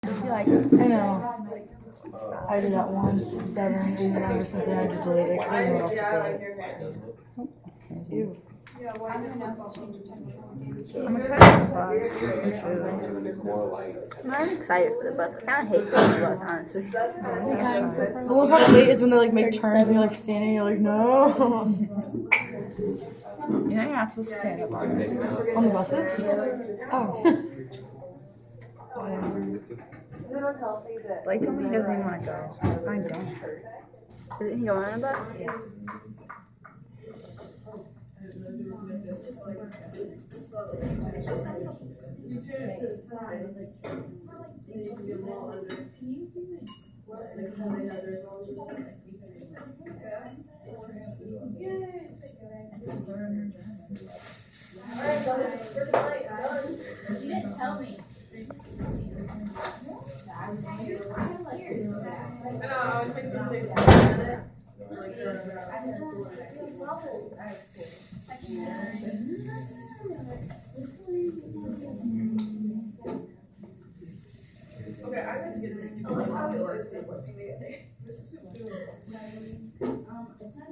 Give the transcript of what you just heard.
Just be like, I know. I did that once, Devin, and then ever since then I just deleted it because I didn't know what else to put. Ew. I'm excited for the bus and food. I'm excited for the bus. I kind of hate the bus, honestly. The only part I hate is when they like make turns and you're like standing and you're like, no. You know you're not supposed to stand up on this. On the buses? Oh. Blake told me he doesn't even want to go. Fine, don't. Isn't he going on a bus? Yeah. You didn't tell me. I know, I was making mistakes. Okay, I'm just getting this. I like how we always get working together.